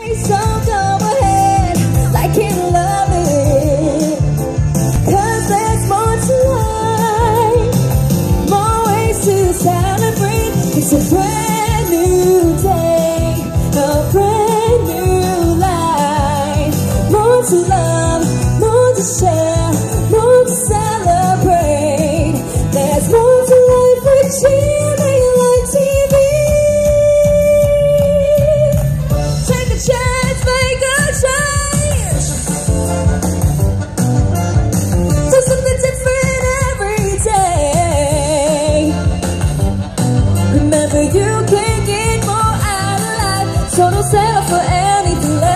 So go ahead, like and love it, 'cause there's more to life, more ways to celebrate. It's a brand new day, a brand new life. More to love, more to share, more to celebrate. There's more to life with Jimmy like TV. Take a chance, make a change. Do something different every day. Remember, you can get more out of life, so don't settle for anything less.